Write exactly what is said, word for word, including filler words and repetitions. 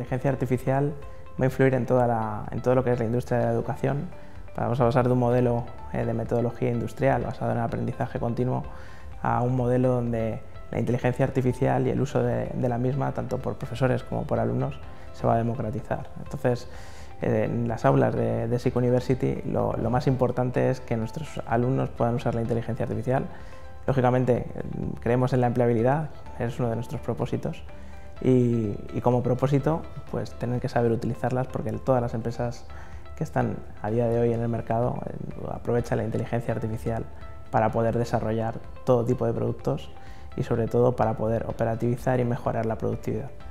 inteligencia artificial va a influir en, toda la, en todo lo que es la industria de la educación. Vamos a pasar de un modelo eh, de metodología industrial basado en el aprendizaje continuo a un modelo donde la inteligencia artificial y el uso de, de la misma, tanto por profesores como por alumnos, se va a democratizar. Entonces, eh, en las aulas de, de SIC University lo, lo más importante es que nuestros alumnos puedan usar la inteligencia artificial. Lógicamente, creemos en la empleabilidad, es uno de nuestros propósitos, y, y como propósito, pues tener que saber utilizarlas, porque todas las empresas que están a día de hoy en el mercado eh, aprovechan la inteligencia artificial para poder desarrollar todo tipo de productos y sobre todo para poder operativizar y mejorar la productividad.